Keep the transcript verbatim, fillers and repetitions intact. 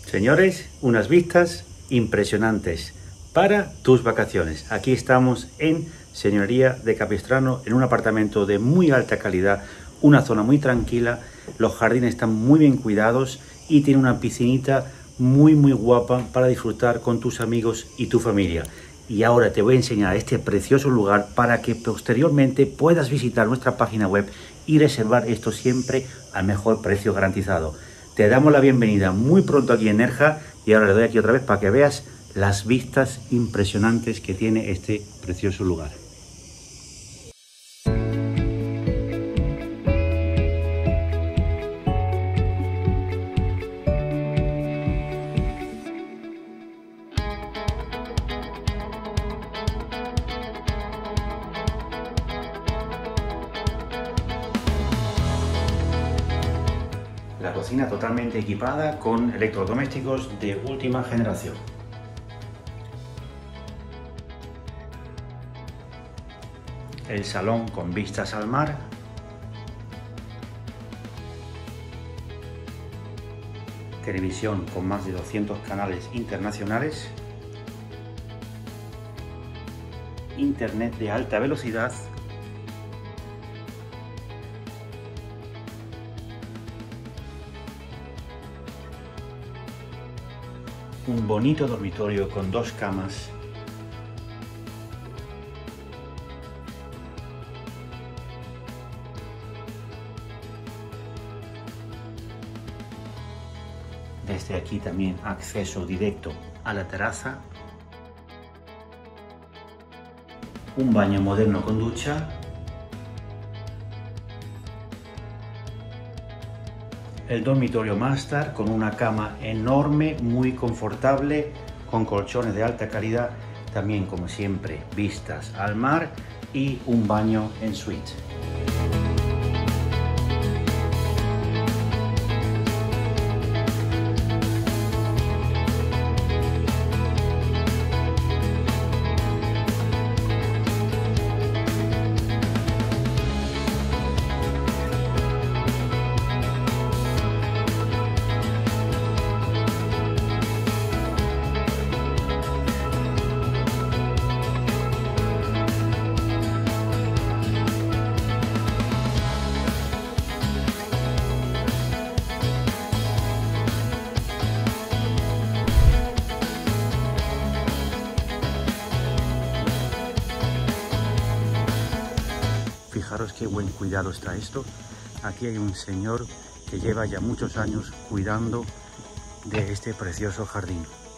Señores, unas vistas impresionantes para tus vacaciones. Aquí estamos en Señoría de Capistrano, en un apartamento de muy alta calidad, una zona muy tranquila, los jardines están muy bien cuidados y tiene una piscinita muy muy guapa para disfrutar con tus amigos y tu familia. Y ahora te voy a enseñar este precioso lugar para que posteriormente puedas visitar nuestra página web y reservar esto siempre al mejor precio garantizado. Te damos la bienvenida muy pronto aquí en Nerja y ahora le doy aquí otra vez para que veas las vistas impresionantes que tiene este precioso lugar. La cocina totalmente equipada con electrodomésticos de última generación. El salón con vistas al mar. Televisión con más de doscientos canales internacionales. Internet de alta velocidad. Un bonito dormitorio con dos camas. Desde aquí también acceso directo a la terraza. Un baño moderno con ducha. El dormitorio máster con una cama enorme, muy confortable, con colchones de alta calidad, también como siempre vistas al mar y un baño en suite. Fijaros qué buen cuidado está esto. Aquí hay un señor que lleva ya muchos años cuidando de este precioso jardín.